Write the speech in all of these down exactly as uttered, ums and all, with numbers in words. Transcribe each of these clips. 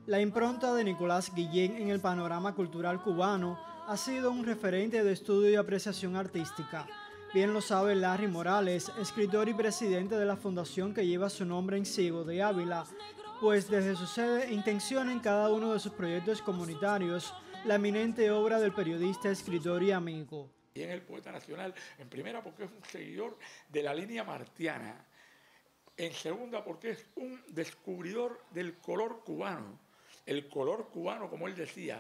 La impronta de Nicolás Guillén en el panorama cultural cubano ha sido un referente de estudio y apreciación artística. Bien lo sabe Larry Morales, escritor y presidente de la fundación que lleva su nombre en Ciego de Ávila, pues desde su sede intenciona en cada uno de sus proyectos comunitarios la eminente obra del periodista, escritor y amigo. Y en el poeta nacional, en primera porque es un seguidor de la línea martiana, en segunda porque es un descubridor del color cubano. El color cubano, como él decía,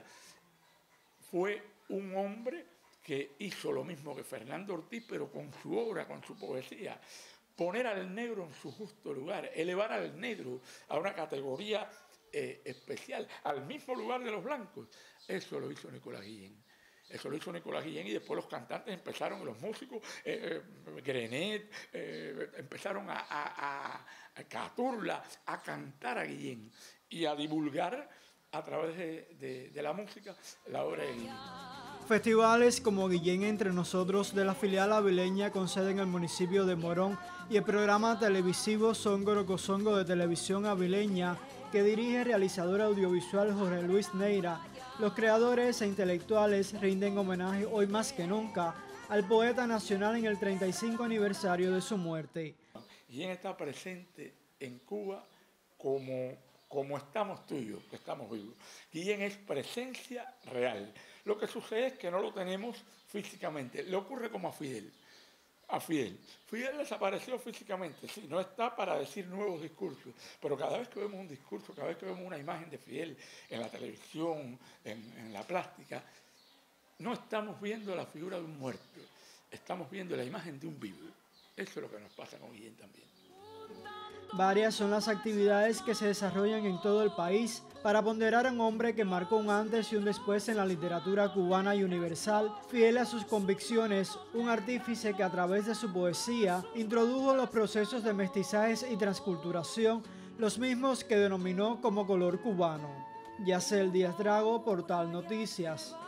fue un hombre que hizo lo mismo que Fernando Ortiz, pero con su obra, con su poesía. Poner al negro en su justo lugar, elevar al negro a una categoría eh, especial, al mismo lugar de los blancos. Eso lo hizo Nicolás Guillén. Eso lo hizo Nicolás Guillén y después los cantantes empezaron, los músicos, eh, eh, Grenet, eh, empezaron a, a, a, a Caturla, a cantar a Guillén y a divulgar a través de, de, de la música la obra de Guillén. Festivales como Guillén Entre Nosotros de la filial avileña con sede en el municipio de Morón y el programa televisivo Songo Cosongo de Televisión Avileña que dirige el realizador audiovisual Jorge Luis Neira. Los creadores e intelectuales rinden homenaje hoy más que nunca al poeta nacional en el treinta y cinco aniversario de su muerte. Guillén está presente en Cuba como, como estamos tú y yo, que estamos vivos. Guillén es presencia real. Lo que sucede es que no lo tenemos físicamente. Le ocurre como a Fidel. A Fidel. Fidel desapareció físicamente, sí, no está para decir nuevos discursos, pero cada vez que vemos un discurso, cada vez que vemos una imagen de Fidel en la televisión, en, en la plástica, no estamos viendo la figura de un muerto, estamos viendo la imagen de un vivo. Eso es lo que nos pasa con Guillén también. Varias son las actividades que se desarrollan en todo el país para ponderar a un hombre que marcó un antes y un después en la literatura cubana y universal, fiel a sus convicciones, un artífice que a través de su poesía introdujo los procesos de mestizajes y transculturación, los mismos que denominó como color cubano. Yacel Díaz Drago, Portal Noticias.